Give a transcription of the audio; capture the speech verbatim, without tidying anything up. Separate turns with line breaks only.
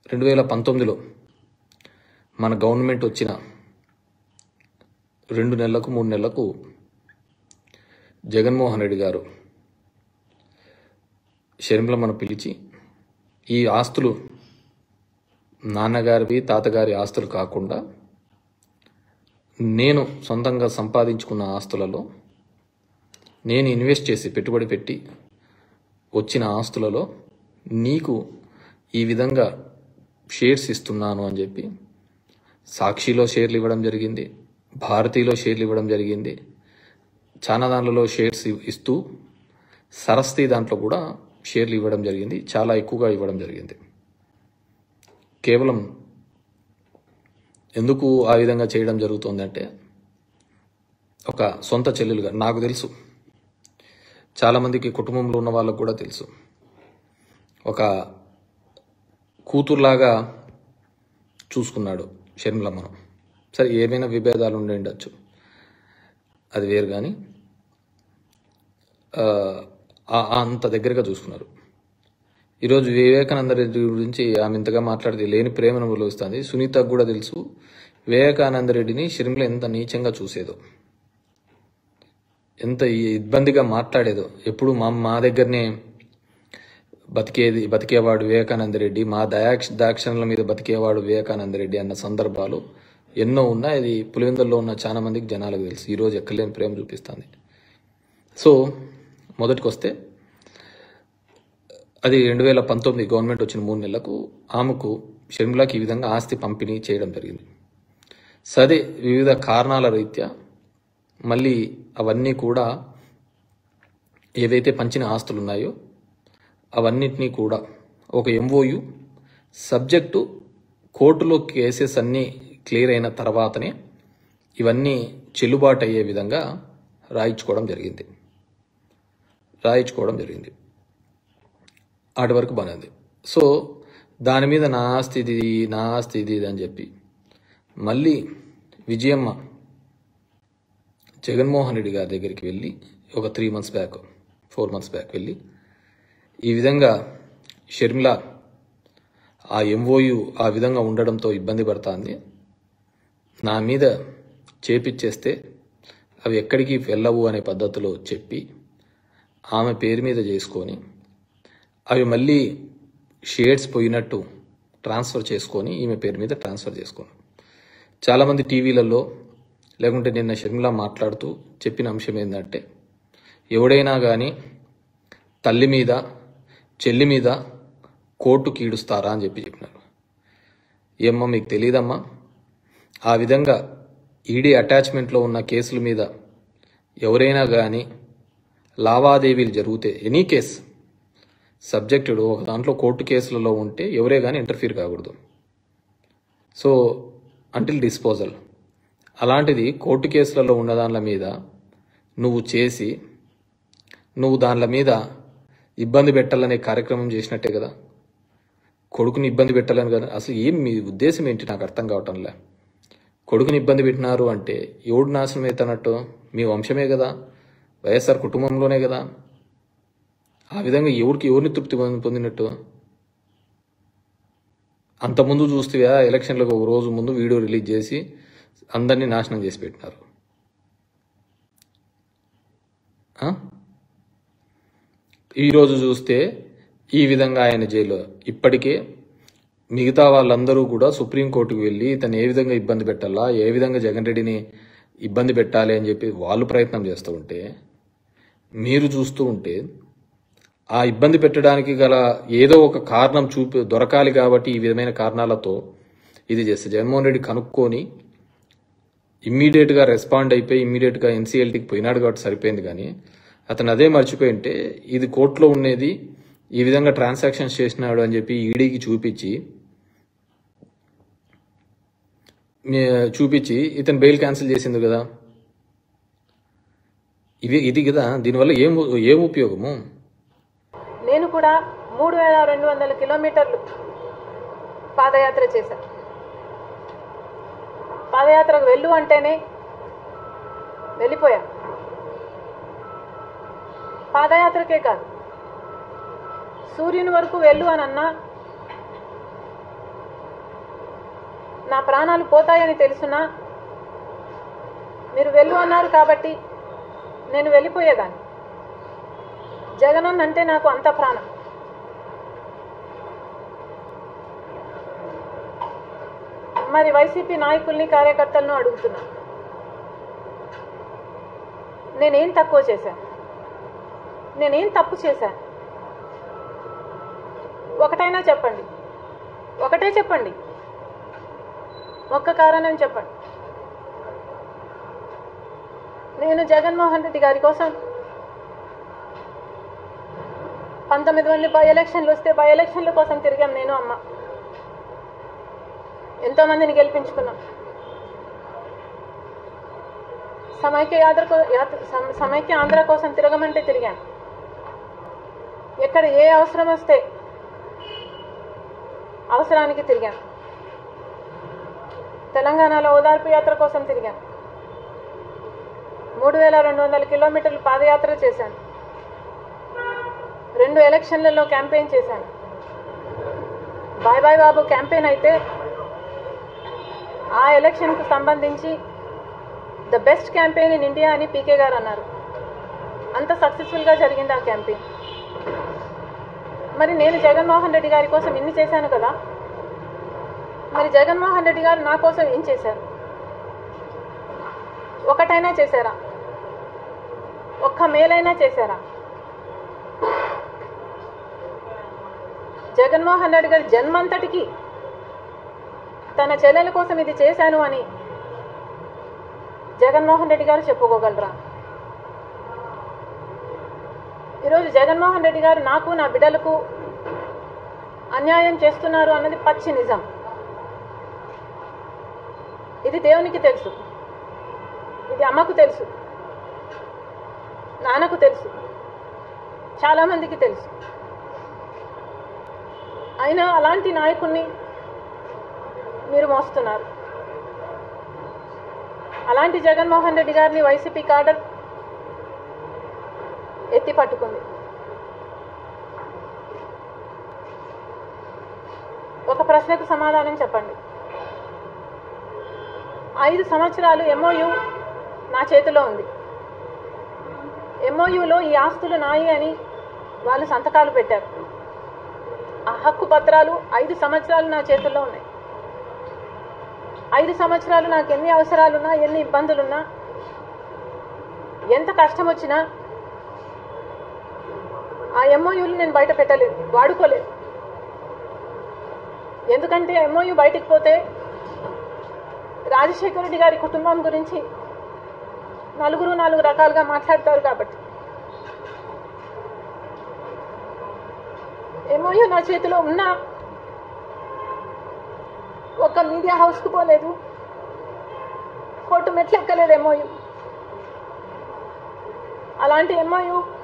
రెండు వేల పంతొమ్మిదిలో మన గవర్నమెంట్ వచ్చిన రెండు నెలలకు మూడు నెలలకు జగన్మోహన్ రెడ్డి గారు షర్మిలమ్మను పిలిచి ఈ ఆస్తులు నాన్నగారివి తాతగారి ఆస్తులు కాకుండా నేను సొంతంగా సంపాదించుకున్న ఆస్తులలో నేను ఇన్వెస్ట్ చేసి పెట్టుబడి పెట్టి వచ్చిన ఆస్తులలో నీకు ఈ విధంగా షేర్స్ ఇస్తున్నాను అని చెప్పి సాక్షిలో షేర్లు ఇవ్వడం జరిగింది, భారతీలో షేర్లు ఇవ్వడం జరిగింది, చాలా దాంట్లో షేర్స్ ఇస్తూ సరస్వతి దాంట్లో కూడా షేర్లు ఇవ్వడం జరిగింది, చాలా ఎక్కువగా ఇవ్వడం జరిగింది. కేవలం ఎందుకు ఆ విధంగా చేయడం జరుగుతుందంటే ఒక సొంత చెల్లెలుగా నాకు తెలుసు, చాలామందికి కుటుంబంలో ఉన్న వాళ్ళకు కూడా తెలుసు, ఒక కూతురులాగా చూసుకున్నాడు షర్మిలమ్మను. సరే ఏమైనా విభేదాలు ఉండి ఉండొచ్చు, అది వేరు, కానీ అంత దగ్గరగా చూసుకున్నారు. ఈరోజు వివేకానంద రెడ్డి గురించి ఆమె ఇంతగా మాట్లాడితే లేని ప్రేమను వెలువస్తుంది. సునీతకు కూడా తెలుసు వివేకానంద రెడ్డిని షర్మిల ఎంత నీచంగా చూసేదో, ఎంత ఇబ్బందిగా మాట్లాడేదో. ఎప్పుడు మా మా దగ్గరనే బతికేది బతికేవాడు వివేకానంద రెడ్డి, మా దయాక్ష దాక్షణల మీద బతికేవాడు వివేకానంద రెడ్డి అన్న సందర్భాలు ఎన్నో ఉన్నాయి. అది పులివెందుల్లో ఉన్న చాలా మందికి జనాలకు తెలుసు. ఈరోజు ఎక్కలేని ప్రేమ చూపిస్తుంది. సో మొదటికి వస్తే అది రెండు వేల పంతొమ్మిది గవర్నమెంట్ వచ్చిన మూడు నెలలకు ఆమెకు షర్మిలకి ఈ విధంగా ఆస్తి పంపిణీ చేయడం జరిగింది. సరే వివిధ కారణాల రీత్యా మళ్ళీ అవన్నీ కూడా ఏవైతే పంచిన ఆస్తులు ఉన్నాయో అవన్నిటినీ కూడా ఒక ఎంఓయు సబ్జెక్టు కోర్టులో కేసెస్ అన్నీ క్లియర్ అయిన తర్వాతనే ఇవన్నీ చెల్లుబాటు అయ్యే విధంగా రాయించుకోవడం జరిగింది రాయించుకోవడం జరిగింది ఆటి వరకు బాగుంది. సో దాని మీద నా ఆస్తి ఇది నా ఆస్తి ఇది అని చెప్పి మళ్ళీ విజయమ్మ జగన్మోహన్ రెడ్డి గారి దగ్గరికి వెళ్ళి ఒక three months back four months back వెళ్ళి ఈ విధంగా షర్మిల ఆ ఎంఓయు ఆ విధంగా ఉండడంతో ఇబ్బంది పడుతుంది, నా మీద చేపిచ్చేస్తే అవి ఎక్కడికి వెళ్ళవు అనే పద్ధతిలో చెప్పి ఆమె పేరు మీద చేసుకొని అవి మళ్ళీ షేర్స్ పోయినట్టు ట్రాన్స్ఫర్ చేసుకొని ఈమె పేరు మీద ట్రాన్స్ఫర్ చేసుకున్నాం. చాలామంది టీవీలలో లేకుంటే నిన్న షర్మిల మాట్లాడుతూ చెప్పిన అంశం ఏంటంటే ఎవడైనా కానీ తల్లి మీద చెల్లి మీద కోర్టు కీడుస్తారా అని చెప్పి చెప్పినారు. ఏమ్మా మీకు తెలియదమ్మా, ఆ విధంగా ఈడీ అటాచ్మెంట్లో ఉన్న కేసుల మీద ఎవరైనా కానీ లావాదేవీలు జరిగితే ఎనీ కేసు సబ్జెక్టుడు ఒక దాంట్లో కోర్టు కేసులలో ఉంటే ఎవరే కానీ ఇంటర్ఫీర్ కాకూడదు. So until disposal. అలాంటిది కోర్టు కేసులలో ఉన్న దానిల మీద నువ్వు చేసి నువ్వు దానిల మీద ఇబ్బంది పెట్టాలనే కార్యక్రమం చేసినట్టే కదా, కొడుకుని ఇబ్బంది పెట్టాలని కదా. అసలు ఏం మీ ఉద్దేశం ఏంటి నాకు అర్థం కావటంలే. కొడుకుని ఇబ్బంది పెట్టినారు అంటే ఎవడు నాశనం అవుతున్నట్టు? మీ వంశమే కదా, వైఎస్ఆర్ కుటుంబంలోనే కదా. ఆ విధంగా ఎవరికి ఎవరిని తృప్తి పొందినట్టు? అంతకుముందు చూస్తే ఎలక్షన్లకు ఒక రోజు ముందు వీడియో రిలీజ్ చేసి అందరినీ నాశనం చేసి పెట్టినారు. ఈరోజు చూస్తే ఈ విధంగా ఆయన జైలు. ఇప్పటికే మిగతా వాళ్ళందరూ కూడా సుప్రీంకోర్టుకు వెళ్ళి ఇతను ఏ విధంగా ఇబ్బంది పెట్టాలా, ఏ విధంగా జగన్ రెడ్డిని ఇబ్బంది పెట్టాలి అని చెప్పి వాళ్ళు ప్రయత్నం చేస్తూ ఉంటే మీరు చూస్తూ ఉంటే ఆ ఇబ్బంది పెట్టడానికి గల ఏదో ఒక కారణం చూపి దొరకాలి కాబట్టి ఈ విధమైన కారణాలతో ఇది చేస్తే జగన్మోహన్ రెడ్డి కనుక్కొని ఇమ్మీడియట్గా రెస్పాండ్ అయిపోయి ఇమ్మీడియట్గా ఎన్సీఎల్టీకి పోయినాడు కాబట్టి సరిపోయింది. కానీ అతను అదే మర్చిపోయి ఉంటే ఇది కోర్టులో ఉండేది ఈ విధంగా ట్రాన్సాక్షన్స్ చేసినాడు అని చెప్పి ఈడీకి చూపించి చూపించి ఇతను బెయిల్ క్యాన్సిల్ చేసింది కదా. ఇది ఇది కదా, దీనివల్ల ఏం ఏం ఉపయోగము?
నేను కూడా మూడు వేల రెండు వందల కిలోమీటర్లు పాదయాత్ర చేశాను. పాదయాత్రకు వెళ్ళు అంటేనే వెళ్ళిపోయా. పాదయాత్రకే కాదు, సూర్యుని వరకు వెళ్ళు అని అన్నా నా ప్రాణాలు పోతాయని తెలుసునా మీరు వెళ్ళు అన్నారు కాబట్టి నేను వెళ్ళిపోయేదాన్ని. జగనన్న అంటే నాకు అంత ప్రాణం. మరి వైసీపీ నాయకుల్ని కార్యకర్తలను అడుగుతున్నా, నేనేం తక్కువ చేశాను? నేనేం తప్పు చేశాను? ఒకటైనా చెప్పండి, ఒకటే చెప్పండి, ఒక్క కారణం చెప్పండి. నేను జగన్మోహన్ రెడ్డి గారి కోసం పంతొమ్మిది మంది బై ఎలక్షన్లు వస్తే బై ఎలక్షన్ల కోసం తిరిగాం. నేను అమ్మ ఎంతో మందిని గెలిపించుకున్నాం. సమైక్య యాత్ర సమైక్య ఆంధ్ర కోసం తిరగమంటే తిరిగాను. ఎక్కడ ఏ అవసరం వస్తే అవసరానికి తిరిగాను. తెలంగాణలో ఓదార్పు యాత్ర కోసం తిరిగాను. మూడు వేల రెండు వందల కిలోమీటర్లు పాదయాత్ర చేశాను. రెండు ఎలక్షన్లలో క్యాంపెయిన్ చేశాను. బాయ్ బాయ్ బాబు క్యాంపెయిన్ అయితే ఆ ఎలక్షన్కు సంబంధించి the best campaign in India అని పీకే గారు అన్నారు. అంత సక్సెస్ఫుల్గా జరిగింది ఆ క్యాంపెయిన్. మరి నేను జగన్మోహన్ రెడ్డి గారి కోసం ఇన్ని చేశాను కదా, మరి జగన్మోహన్ రెడ్డి గారు నా కోసం ఏం చేశారు? ఒకటైనా చేశారా? ఒక్క మేలైనా చేశారా? జగన్మోహన్ రెడ్డి గారి జన్మంతటికి తన చెల్లెల కోసం ఇది చేశాను అని జగన్మోహన్ రెడ్డి గారు చెప్పుకోగలరా? ఈరోజు జగన్మోహన్ రెడ్డి గారు నాకు నా బిడ్డలకు అన్యాయం చేస్తున్నారు అన్నది పచ్చి నిజం. ఇది దేవునికి తెలుసు, ఇది అమ్మకు తెలుసు, నాన్నకు తెలుసు, చాలామందికి తెలుసు. అయినా అలాంటి నాయకుడిని మీరు మోస్తున్నారు. అలాంటి జగన్మోహన్ రెడ్డి గారిని వైసీపీ కాడర్ ఎత్తి పట్టుకుంది. ఒక ప్రశ్నకు సమాధానం చెప్పండి. ఐదు సంవత్సరాలు ఎంఓయు నా చేతిలో ఉంది. ఎంఓయులో ఈ ఆస్తులు నాయి అని వాళ్ళు సంతకాలు పెట్టారు. ఆ హక్కు పత్రాలు ఐదు సంవత్సరాలు నా చేతుల్లో ఉన్నాయి. ఐదు సంవత్సరాలు నాకు ఎన్ని అవసరాలున్నా, ఎన్ని ఇబ్బందులున్నా, ఎంత కష్టం వచ్చినా ఆ ఎంఓయూలు నేను బయట పెట్టలేదు, వాడుకోలేదు. ఎందుకంటే ఎంఓయూ బయటికి పోతే రాజశేఖర రెడ్డి గారి కుటుంబం గురించి నలుగురు నాలుగు రకాలుగా మాట్లాడతారు. కాబట్టి ఎంఓయూ నా చేతిలో ఉన్నా ఒక్క మీడియా హౌస్కు పోలేదు, కోర్టు మెట్లు ఎక్కలేదు ఎంఓయూ. అలాంటి ఎంఓయూ